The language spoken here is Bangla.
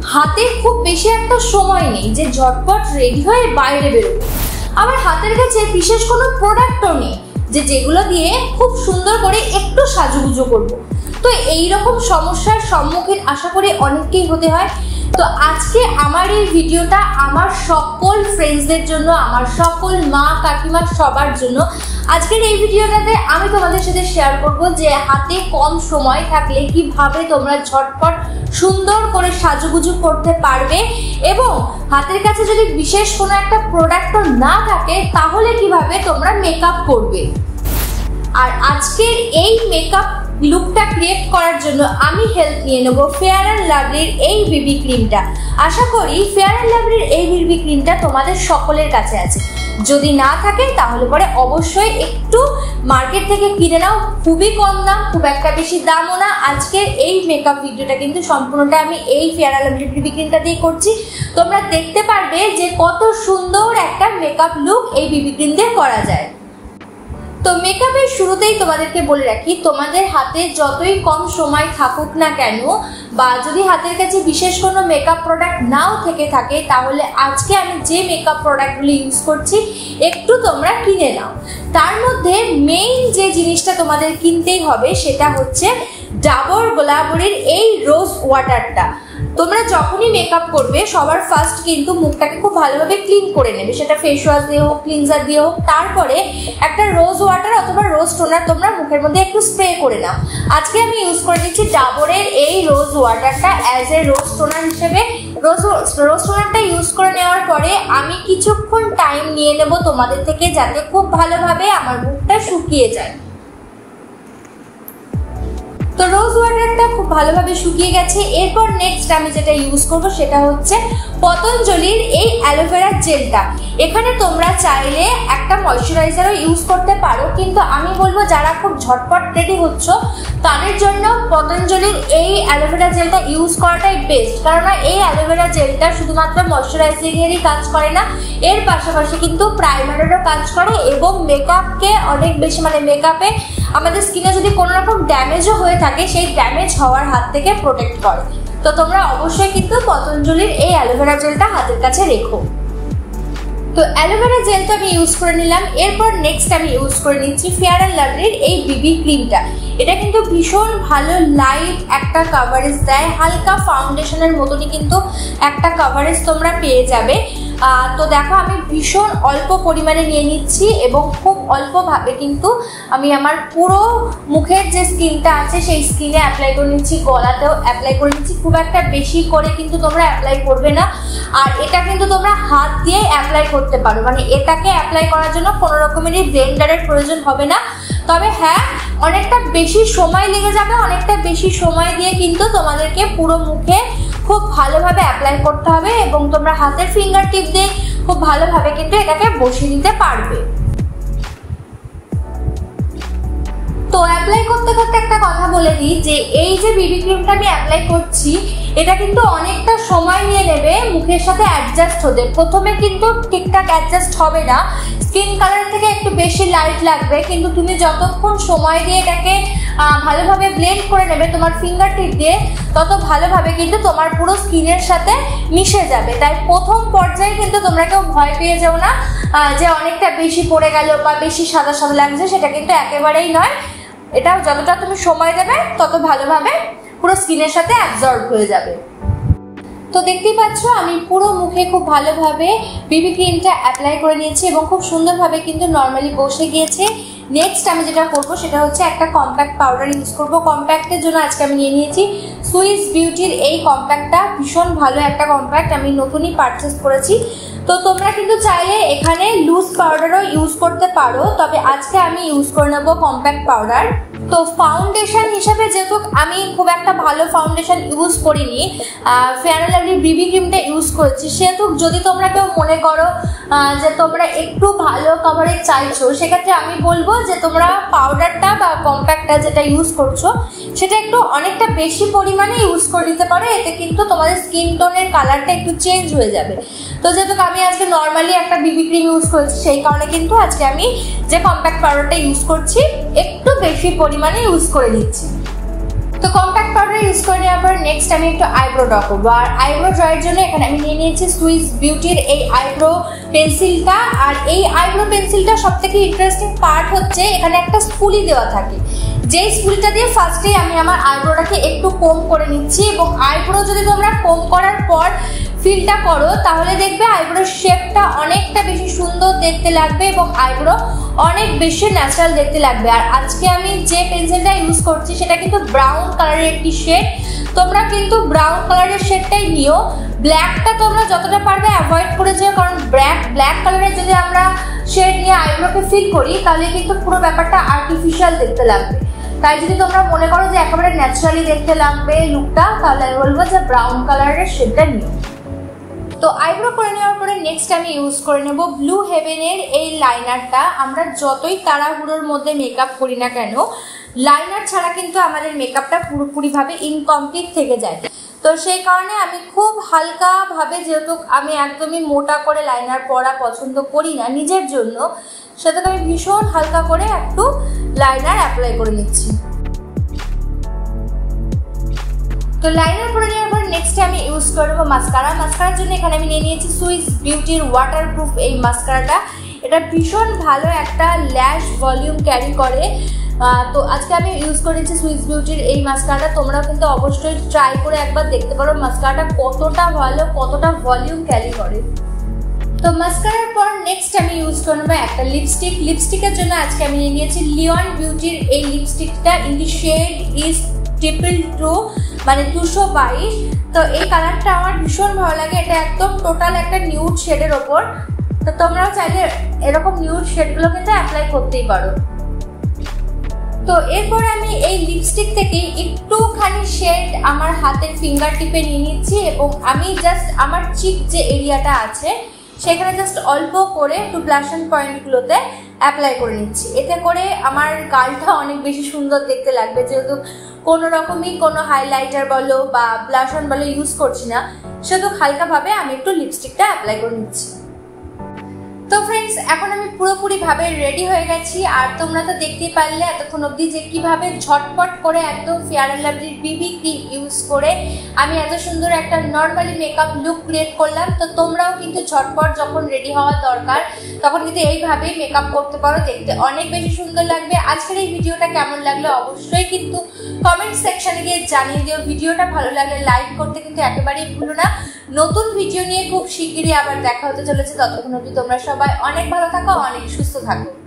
হাতে খুব বেশি একটা সময় নেই যে ঝটপট রেডি হয়ে বাইরে বেরোবো, আবার হাতের কাছে বিশেষ কোনো প্রোডাক্টও নেই যে যেগুলো দিয়ে খুব সুন্দর করে একটু সাজুগুজু করবো। তো এইরকম সমস্যার সম্মুখীন আশা করি অনেককেই হতে হয়। তো আজকে আমার এই ভিডিওটা আমার সকল ফ্রেন্ডসদের জন্য, আমার সকল মা কাকিমা সবার জন্য। আজকের এই ভিডিওটাতে আমি তোমাদের সাথে শেয়ার করব যে হাতে কম সময় থাকলে কিভাবে তোমরা ঝটপট সুন্দর করে সাজুগুজু করতে পারবে, এবং হাতের কাছে যদি বিশেষ কোনো একটা প্রোডাক্টও না থাকে তাহলে কিভাবে তোমরা মেকআপ করবে। আর আজকের এই মেকআপ লুকটা ক্রিয়েট করার জন্য আমি হেল্প নিয়ে নেব ফেয়ার অ্যান্ড লাভলির এই বিবি ক্রিমটা। আশা করি ফেয়ার অ্যান্ড লাভলির এই বিবি ক্রিমটা তোমাদের সকলের কাছে আছে, যদি না থাকে তাহলে পরে অবশ্যই একটু মার্কেট থেকে কিনে নাও। খুবই কম দাম, খুব একটা বেশি দামও না। আজকের এই মেকআপ ভিডিওটা কিন্তু সম্পূর্ণটা আমি এই ফেয়ার অ্যান্ড লাভলির বিবি ক্রিমটা দিয়ে করছি। তোমরা দেখতে পারবে যে কত সুন্দর একটা মেকআপ লুক এই বিবি ক্রিম দিয়ে করা যায়। তো মেকআপের শুরুতেই তোমাদেরকে বলে রাখি, তোমাদের হাতে যতই কম সময় থাকুক না কেন, বা যদি হাতের কাছে বিশেষ কোনো মেকআপ প্রোডাক্ট নাও থেকে থাকে, তাহলে আজকে আমি যে মেকআপ প্রোডাক্টগুলো ইউজ করছি একটু তোমরা কিনে নাও। তার মধ্যে মেইন যে জিনিসটা তোমাদের কিনতেই হবে সেটা হচ্ছে ডাবর গোলাবরীর এই রোজ ওয়াটারটা। তোমরা যখনই মেকআপ করবে সবার ফার্স্ট কিন্তু মুখটাকে খুব ভালোভাবে ক্লিন করে নেবে, সেটা ফেস ওয়াশ দিয়ে হোক, ক্লিনজার দিয়ে হোক। তারপরে একটা রোজ ওয়াটার অথবা রোজ টোনার তোমরা মুখের মধ্যে একটু স্প্রে করে নাও। আজকে আমি ইউজ করে দিচ্ছি ডাবরের এই রোজ ওয়াটারটা অ্যাজ এ রোজ টোনার হিসেবে। রোজ টোনারটা ইউজ করে নেওয়ার পরে আমি কিছুক্ষণ টাইম নিয়ে নেব তোমাদের থেকে, যাতে খুব ভালোভাবে আমার মুখটা শুকিয়ে যায়। তো রোজ ওয়াটারটা খুব ভালোভাবে শুকিয়ে গেছে। এরপর নেক্সট আমি যেটা ইউজ করব সেটা হচ্ছে পতঞ্জলির এই অ্যালোভেরা জেলটা। এখানে তোমরা চাইলে একটা ময়শ্চারাইজারও ইউজ করতে পারো, কিন্তু আমি বলবো যারা খুব ঝটপট রেডি হচ্ছ তাদের জন্য পতঞ্জলির এই অ্যালোভেরা জেলটা ইউজ করাটাই বেস্ট। কেননা এই অ্যালোভেরা জেলটা শুধুমাত্র ময়শ্চারাইজিংয়েরই কাজ করে না, এর পাশাপাশি কিন্তু প্রাইমারেরও কাজ করে, এবং মেকআপকে অনেক বেশি মেকআপে আমাদের স্কিনে যদি কোনো রকম ড্যামেজও হয়ে থাকে সেই ড্যামেজ হওয়ার হাত থেকে প্রোটেক্ট করে। তো তোমরা অবশ্যই কিন্তু পতঞ্জলির এই অ্যালোভেরা জেলটা হাতের কাছে রেখো। তো অ্যালোভেরা জেলটা আমি ইউজ করে নিলাম। এরপর নেক্সট আমি ইউজ করে নিচ্ছি ফেয়ার অ্যান্ড লাভলির এই বিবি ক্রিমটা। এটা কিন্তু ভীষণ ভালো লাইট একটা কাভারেজ দেয়, হালকা ফাউন্ডেশনের মতনই কিন্তু একটা কাভারেজ তোমরা পেয়ে যাবে। তো দেখো আমি ভীষণ অল্প পরিমাণে নিয়ে নিচ্ছি, এবং খুব অল্পভাবে কিন্তু আমি আমার পুরো মুখের যে স্কিনটা আছে সেই স্কিনে অ্যাপ্লাই করে নিচ্ছি, গলাতেও অ্যাপ্লাই করে নিচ্ছি। খুব একটা বেশি করে কিন্তু তোমরা অ্যাপ্লাই করবে না। আর এটা কিন্তু তোমরা হাত দিয়ে অ্যাপ্লাই করতে পারো, এটাকে অ্যাপ্লাই করার জন্য কোনো রকমেরই ব্লেন্ডারের প্রয়োজন হবে না। তবে হ্যাঁ, অনেকটা বেশি সময় লেগে যাবে, অনেকটা বেশি সময় দিয়ে কিন্তু তোমাদেরকে পুরো মুখে খুব ভালোভাবে অ্যাপ্লাই করতে হবে, এবং তোমরা হাতের ফিঙ্গার টিপ দিয়ে খুব ভালোভাবে কিন্তু এটাকে বসিয়ে দিতে পারবে। তো অ্যাপ্লাই করতে করতে একটা কথা বলে দিই যে এই যে বিবি ক্রিমটা আমি অ্যাপ্লাই করছি এটা কিন্তু অনেকটা সময় নিয়ে নেবে মুখের সাথে অ্যাডজাস্ট হতে। প্রথমে কিন্তু ঠিকঠাক অ্যাডজাস্ট হবে না, স্কিন কালার থেকে একটু বেশি লাইট লাগবে, কিন্তু তুমি যতক্ষণ সময় দিয়ে এটাকে ভালোভাবে ব্লেন্ড করে নেবে তোমার ফিঙ্গার টিপ দিয়ে, তত ভালোভাবে কিন্তু তোমার পুরো স্কিনের সাথে মিশে যাবে। তাই প্রথম পর্যায়ে কিন্তু তোমরা কেউ ভয় পেয়ে যাও না যে অনেকটা বেশি পড়ে গেল বা বেশি সাদা সাদা লাগছে, সেটা কিন্তু একেবারেই নয়। এটা যতটা তুমি সময় দেবে তত ভালোভাবে পুরো স্কিনের সাথে অ্যাবজর্ব হয়ে যাবে। তো দেখতেই পাচ্ছ আমি পুরো মুখে খুব ভালোভাবে বিবি ক্রিমটা অ্যাপ্লাই করে নিয়েছি, এবং খুব সুন্দরভাবে কিন্তু নর্মালি বসে গিয়েছে। নেক্সট আমি যেটা করবো সেটা হচ্ছে একটা কম্প্যাক্ট পাউডার ইউজ করবো। কম্প্যাক্টের জন্য আজকে আমি নিয়ে নিয়েছি সুইস বিউটির এই কম্প্যাক্টটা। ভীষণ ভালো একটা কম্প্যাক্ট, আমি নতুনই পারচেস করেছি। তো তোমরা কিন্তু চাইলে এখানে লুজ পাউডারও ইউজ করতে পারো, তবে আজকে আমি ইউজ করে নেবো কম্প্যাক্ট পাউডার। তো ফাউন্ডেশন হিসাবে যেহেতু আমি খুব একটা ভালো ফাউন্ডেশন ইউজ করিনি, ফেয়ার অ্যান্ড লাভলির বিবি ক্রিমটা ইউজ করেছি, সেহেতু যদি তোমরা কেউ মনে করো যে তোমরা একটু ভালো কভারেজ চাইছো, সেক্ষেত্রে আমি বলবো যে তোমরা পাউডারটা বা কম্প্যাক্টটা যেটা ইউজ করছো সেটা একটু অনেকটা বেশি পরিমাণে ইউজ করে দিতে পারো, এতে কিন্তু তোমাদের স্কিন টোনের কালারটা একটু চেঞ্জ হয়ে যাবে। তো যেহেতু আমি আজকে নর্মালি একটা বিবি ক্রিম ইউজ করেছি, সেই কারণে কিন্তু আজকে আমি যে কম্প্যাক্ট পাউডারটা ইউজ করছি একটু বেশি পরিমাণে ইউজ করে দিচ্ছি। তো কম্প্যাক্ট পাউডার ইউজ করে নেওয়ার পর নেক্সট আমি একটু আইব্রো ড্র করবো। আর আইব্রো ড্রয়ের জন্য এখানে আমি নিয়ে নিয়েছি সুইস বিউটির এই আইব্রো পেন্সিলটা। আর এই আইব্রো পেন্সিলটা সব থেকে ইন্টারেস্টিং পার্ট হচ্ছে এখানে একটা স্পুলি দেওয়া থাকে, যেই স্পুলিটা দিয়ে ফার্স্টেই আমি আমার আইব্রোটাকে একটু কোম করে নিচ্ছি। এবং আইব্রো যদি তোমরা কোম করার পর ফিলটা করো তাহলে দেখবে আইব্রোর শেপটা অনেকটা বেশি সুন্দর দেখতে লাগবে এবং আইব্রো অনেক বেশি ন্যাচারাল দেখতে লাগবে। আর আজকে আমি যে পেন্সিলটা ইউজ করছি সেটা কিন্তু ব্রাউন কালারের একটি শেড, তোমরা কিন্তু ব্রাউন কালারের শেডটাই নিও। ব্ল্যাকটা তোমরা যতটা পারবে অ্যাভয়েড করে যেও, কারণ ব্ল্যাক কালারের যদি আমরা শেড নিয়ে আইব্রোকে ফিল করি তাহলে কিন্তু পুরো ব্যাপারটা আর্টিফিশিয়াল দেখতে লাগবে। তাই যদি তোমরা মনে করো যে একেবারে ন্যাচারালি দেখতে লাগবে লুকটা, তাহলে আমি বলবো যে ব্রাউন কালারের শেডটা নিও। তো আইব্রো করে নেওয়ার পরে নেক্সট আমি ইউজ করে নেব ব্লু হেভেনের এই লাইনারটা। আমরা যতই তাড়াহুড়োর মধ্যে মেকআপ করি না কেন, লাইনার ছাড়া কিন্তু আমাদের মেকআপটা পুরোপুরিভাবে ইনকমপ্লিট থেকে যায়। তো সেই কারণে আমি খুব হালকাভাবে, যেহেতু আমি একদমই মোটা করে লাইনার পরা পছন্দ করি না নিজের জন্য, সেটাতে আমি ভীষণ হালকা করে একটু লাইনার অ্যাপ্লাই করে নিচ্ছি। তো লাইনার করে নেওয়ার পর নেক্সট আমি ইউজ করবো মাস্কারা। মাস্কারার জন্য এখানে আমি নিয়ে নিয়েছি সুইস বিউটির ওয়াটারপ্রুফ এই মাস্কারাটা। এটা ভীষণ ভালো একটা ল্যাশ ভলিউম ক্যারি করে। তো আজকে আমি ইউজ করেছি সুইস বিউটির এই মাস্কারাটা। তোমরাও কিন্তু অবশ্যই ট্রাই করে একবার দেখতে পারো মাস্কারাটা কতটা ভালো, কতটা ভলিউম ক্যারি করে। তো মাস্কারার পর নেক্সট আমি ইউজ করবো একটা লিপস্টিক। লিপস্টিকের জন্য আজকে আমি নিয়ে নিয়েছি লিওন বিউটির এই লিপস্টিকটা ইন দি শেড ইজ 222, মানে 222। তো এই কালারটা আমার ভীষণ ভালো লাগে, এটা একদম টোটাল একটা নিউড শেডের ওপর। তো তোমরাও চাইলে এরকম নিউড শেডগুলো কিন্তু অ্যাপ্লাই করতেই পারো। তো এরপর আমি এই লিপস্টিক থেকে একটুখানি শেড আমার হাতের ফিঙ্গার টিপে নিয়ে নিচ্ছি এবং আমি জাস্ট আমার চিক যে এরিয়াটা আছে সেখানে জাস্ট অল্প করে একটু ব্লাশন পয়েন্টগুলোতে অ্যাপ্লাই করে নিচ্ছি। এতে করে আমার গালটা অনেক বেশি সুন্দর দেখতে লাগবে, যেহেতু কোনো রকমই কোনো হাইলাইটার বলো বা ব্লাশন বলো ইউজ করছি না, সেহেতু হালকাভাবে আমি একটু লিপস্টিকটা অ্যাপ্লাই করে নিচ্ছি। তো ফ্রেন্ডস, এখন আমি পুরোপুরিভাবে রেডি হয়ে গেছি। আর তোমরা তো দেখতেই পারলে এতক্ষণ অবধি যে কিভাবে ঝটপট করে একদম ফেয়ার অ্যান্ড লাভলির বিবি ক্রিম ইউজ করে আমি এত সুন্দর একটা নর্মালি মেকআপ লুক ক্রিয়েট করলাম। তো তোমরাও কিন্তু ঝটপট যখন রেডি হওয়ার দরকার তখন কিন্তু এইভাবেই মেকআপ করতে পারো, দেখতে অনেক বেশি সুন্দর লাগবে। আজকের এই ভিডিওটা কেমন লাগলো অবশ্যই কিন্তু কমেন্ট সেকশনে গিয়ে জানিয়ে দিও। ভিডিওটা ভালো লাগলে লাইক করতে কিন্তু একেবারেই ভুলো না। নতুন ভিডিও নিয়ে খুব শিগগিরই আবার দেখা হতে চলেছে। ততক্ষণ অবধি তোমরা সবাই অনেক ভালো থাকো, অনেক সুস্থ থাকো।